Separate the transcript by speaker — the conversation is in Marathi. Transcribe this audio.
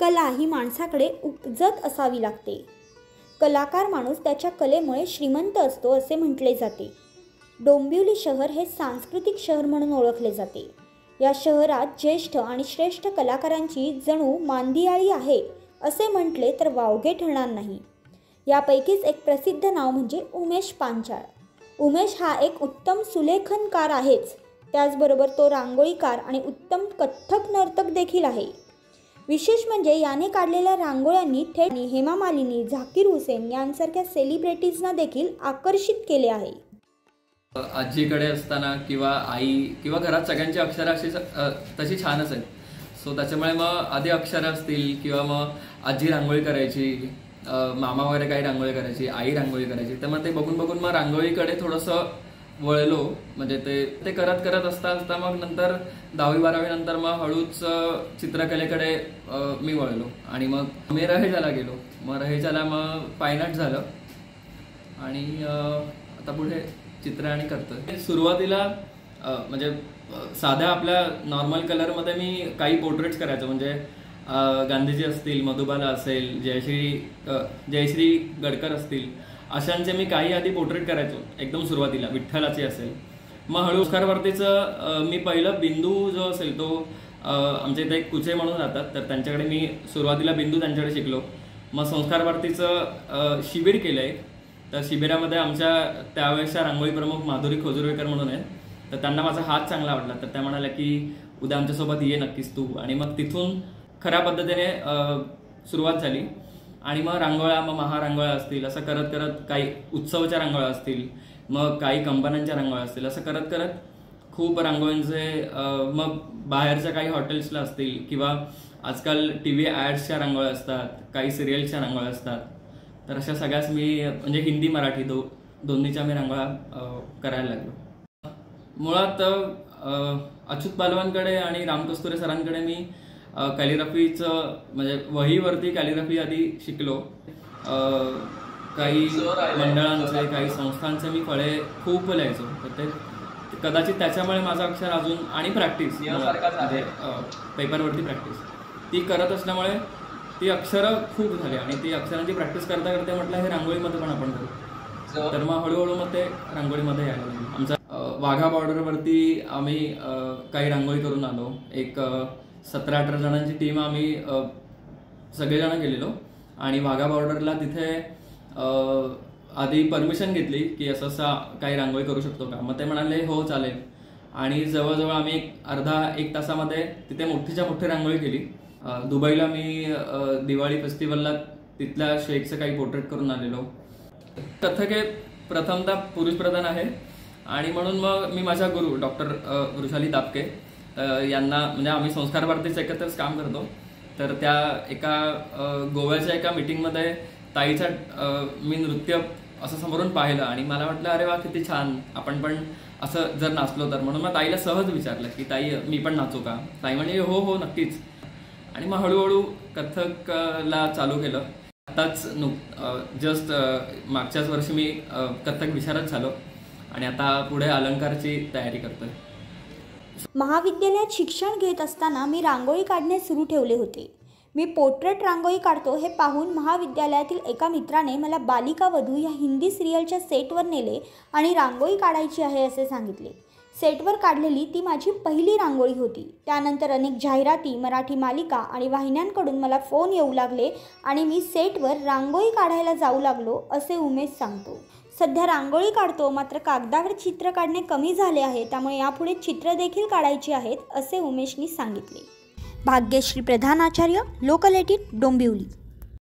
Speaker 1: कला ही माणसाकडे उपजत असावी लागते. कलाकार माणूस त्याच्या कलेमुळे श्रीमंत असतो असे म्हटले जाते. डोंबिवली शहर हे सांस्कृतिक शहर म्हणून ओळखले जाते. या शहरात ज्येष्ठ आणि श्रेष्ठ कलाकारांची जणू मांदियाळी आहे असे म्हटले तर वावगे ठरणार नाही. यापैकीच एक प्रसिद्ध नाव म्हणजे उमेश पांचाळ. उमेश हा एक उत्तम सुलेखनकार आहेच, त्याचबरोबर तो रांगोळीकार आणि उत्तम कथ्थक नर्तक देखील आहे. विशेष म्हणजे याने काढलेल्या रांगोळ्यांनी थेट हेमा मालिनी, झाकीर हुसेन यांसारख्या सेलिब्रिटीजना देखील आकर्षित केले आहे.
Speaker 2: आजीकडे असताना किंवा आई किंवा घरात सगळ्यांची अक्षरं अशी तशी छानच आहेत. सो त्याच्यामुळे मग आधी अक्षरं असतील किंवा मग आजी रांगोळी करायची, मामा वगैरे काही रांगोळी करायची, आई रांगोळी करायची, तर मग ते बघून बघून मग रांगोळीकडे थोडंसं वळलो. म्हणजे ते करत करत असता मग नंतर 10वी-12वी नंतर मग हळूच चित्रकलेकडे मी वळलो आणि मग मी रहेजाला गेलो. मग रहेजाला मग फाईन आर्ट झालं आणि आता पुढे चित्र आणि करतोय. सुरुवातीला म्हणजे साध्या आपल्या नॉर्मल कलरमध्ये मी काही पोर्ट्रेट्स करायचो. म्हणजे गांधीजी असतील, मधुबाला असेल, जयश्री गडकर असतील, अशांचे मी काही आधी पोर्ट्रेट करायचो एकदम सुरुवातीला. विठ्ठलाची असेल, मग हळू संस्कारभारतीचं मी पहिलं बिंदू जो असेल तो आमच्या इथे एक कुचे म्हणून राहतात, तर त्यांच्याकडे मी सुरुवातीला बिंदू त्यांच्याकडे शिकलो. मग संस्कारभारतीचं शिबिर केलं आहे. तर शिबिरामध्ये आमच्या त्यावेळेसच्या रांगोळी प्रमुख माधुरी खोजुर्वेकर म्हणून आहेत. तर त्यांना माझा हात चांगला आवडला, तर त्या म्हणाल्या की उद्या आमच्यासोबत ये नक्कीच तू. आणि मग तिथून खऱ्या पद्धतीने सुरुवात झाली. आणि मग रांगोळ्या, मग महारांगोळ्या असतील, असं करत करत काही उत्सवाच्या रांगोळ्या असतील, मग काही कंपन्यांच्या रांगोळ्या असतील, असं करत करत खूप रांगोळ्यांचे, मग बाहेरच्या काही हॉटेल्सला असतील किंवा आजकाल TV ॲड्सच्या रांगोळ्या असतात, काही सिरियल्सच्या रांगोळ्या असतात. तर अशा सगळ्याच मी म्हणजे हिंदी मराठी दोन्हीच्या मी रांगोळ्या करायला लागलो. मुळात अच्युत पालवांकडे आणि राम कस्तुरे सरांकडे मी कॅलिग्राफीचं म्हणजे वहीवरती कॅलिग्राफी आधी शिकलो. काही मंडळांचे, काही संस्थांचे मी फळे खूप लिहायचो. तर ते कदाचित त्याच्यामुळे माझं अक्षर अजून आणि प्रॅक्टिस म्हणजे पेपरवरती प्रॅक्टिस ती करत असल्यामुळे ती अक्षरं खूप झाली. आणि ती अक्षरांची प्रॅक्टिस करता करता म्हटलं हे रांगोळीमध्ये पण आपण करू. तर मग हळूहळू मग ते रांगोळीमध्ये यायला लागलं. आमचा वाघा बॉर्डरवरती आम्ही काही रांगोळी करून आलो. एक 17-18 जणांची टीम आम्ही सगळेजण गेलेलो आणि वाघा बॉर्डरला तिथे आधी परमिशन घेतली की असं काही रांगोळी करू शकतो का. मग ते म्हणाले हो चालेल. आणि जवळजवळ आम्ही एक तासामध्ये तिथे मोठीच्या मोठी रांगोळी केली. दुबईला मी दिवाळी फेस्टिवलला तिथल्या शेखचं काही पोर्ट्रेट करून आलेलो. कथक हे प्रथमतः पुरुष प्रधान आहे आणि म्हणून मग मी माझ्या गुरु डॉक्टर वृषाली दापके यांना म्हणजे आम्ही संस्कार भारतीच एकत्रच काम करतो. तर त्या एका गोव्याच्या एका मीटिंगमध्ये ताईचा मी नृत्य असं समोरून पाहिलं आणि मला वाटलं अरे वा किती छान, आपण पण असं जर नाचलो तर. म्हणून मग ताईला सहज विचारलं की ताई मी पण नाचू का. ताई म्हणजे हो हो नक्कीच. आणि मग हळूहळू कथकला चालू केलं. आताच जस्ट मागच्याच वर्षी मी कथक विशारद झालो आणि आता पुढे अलंकारची तयारी करतोय.
Speaker 1: महाविद्यालयात शिक्षण घेत असताना मी रांगोळी काढणे सुरू ठेवले होते. मी पोर्ट्रेट रांगोळी काढतो हे पाहून महाविद्यालयातील एका मित्राने मला बालिका वधू या हिंदी सिरियलच्या सेटवर नेले आणि रांगोळी काढायची आहे असे सांगितले. सेटवर काढलेली ती माझी पहिली रांगोळी होती. त्यानंतर अनेक जाहिराती, मराठी मालिका आणि वाहिन्यांकडून मला फोन येऊ लागले आणि मी सेटवर रांगोळी काढायला जाऊ लागलो असे उमेश सांगतो. सध्या रांगोळी काढतो, मात्र कागदावर चित्र काढणे कमी झाले आहे, त्यामुळे यापुढे चित्र देखील काढायची आहेत असे उमेशनी सांगितले. भाग्यश्री प्रधान आचार्य, लोकल 18, डोंबिवली.